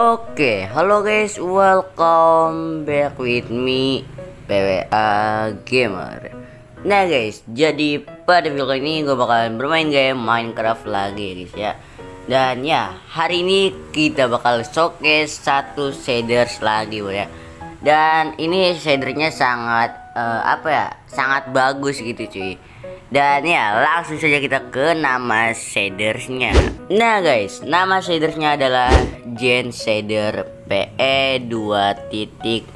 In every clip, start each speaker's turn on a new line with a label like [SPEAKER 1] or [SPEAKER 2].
[SPEAKER 1] Oke, halo guys, welcome back with me PWA Gamer. Nah guys, jadi pada video ini gue bakalan bermain game Minecraft lagi guys ya. Dan ya, hari ini kita bakal showcase satu shaders lagi ya. Dan ini shadernya sangat sangat bagus gitu cuy. Dan ya, langsung saja kita ke nama shadersnya. Nah guys, nama shadersnya adalah Gen Shader PE 2.0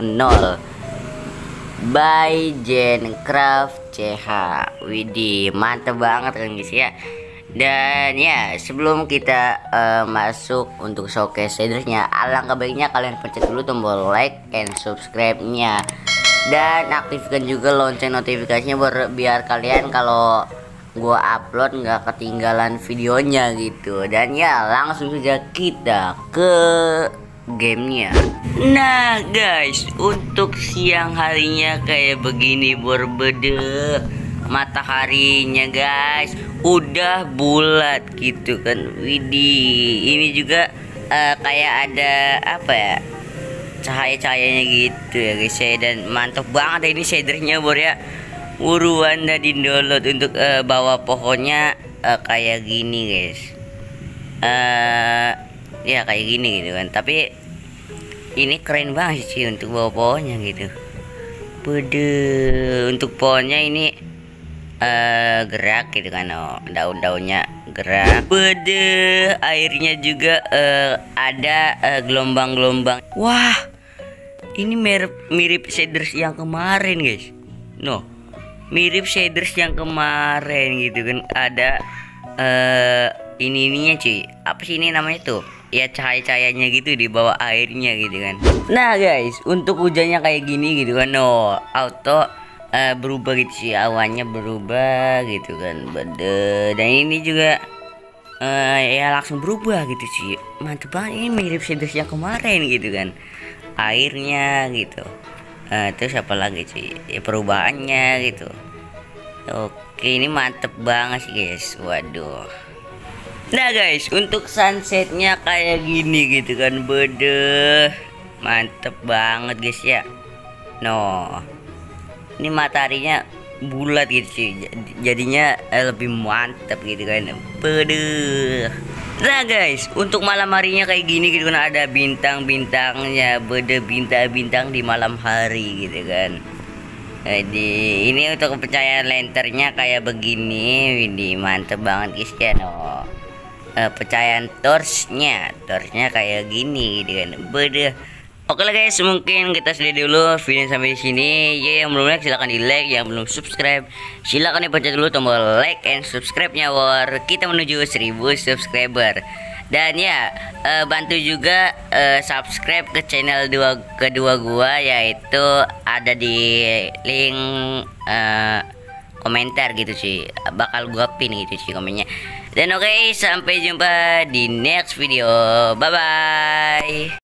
[SPEAKER 1] by Gencraft CH. Widih, mantep banget kan guys ya. Dan ya, sebelum kita masuk untuk showcase shadersnya, alangkah baiknya kalian pencet dulu tombol like and subscribe-nya. Dan aktifkan juga lonceng notifikasinya biar kalian kalau gua upload nggak ketinggalan videonya gitu. Dan ya, langsung saja kita ke gamenya. Nah guys, untuk siang harinya kayak begini berbeda, mataharinya guys udah bulat gitu kan. Widih, ini juga kayak ada cahaya-cahayanya gitu ya guys ya. Dan mantap banget ini shadernya bor ya. Buruan dah di download untuk bawa pohonnya kayak gini guys. Ya kayak gini gitu kan. Tapi ini keren banget sih untuk bawa pohonnya gitu. Bede, untuk pohonnya ini gerak gitu kan. Oh, daun-daunnya gerak. Bede, airnya juga ada gelombang-gelombang. Wah, ini mirip shaders yang kemarin guys. Mirip shaders yang kemarin gitu kan. Ada ininya cuy. Apa sih ini namanya tuh? Ya cahaya-cahayanya gitu di bawah airnya gitu kan. Nah guys, untuk hujannya kayak gini gitu kan. Auto berubah gitu sih, awannya berubah gitu kan. Dan ini juga ya langsung berubah gitu sih. Mantep banget, ini mirip shaders yang kemarin gitu kan. Airnya gitu. Terus apa lagi sih ya, perubahannya gitu. Oke, ini mantep banget sih guys. Waduh. Nah guys, untuk sunsetnya kayak gini gitu kan. Bede, mantep banget guys ya. Ini mataharinya bulat gitu sih, jadinya lebih mantep gitu kan. Bede. Nah guys, untuk malam harinya kayak gini gitu kan, ada bintang-bintangnya. Bede, bintang-bintang di malam hari gitu kan. Jadi ini untuk pencahayaan lenternya kayak begini. Ini mantep banget guys ya. Pencahayaan torchnya kayak gini gitu kan. Bede. Oke lah guys, mungkin kita selesai dulu video sampai di sini. Ya, yang belum like silahkan di like, yang belum subscribe silahkan dipencet dulu tombol like and subscribe-nya war kita menuju 1000 subscriber. Dan ya, bantu juga subscribe ke channel kedua gua, yaitu ada di link komentar gitu sih. Bakal gua pin gitu sih komennya. Dan oke, sampai jumpa di next video. Bye bye.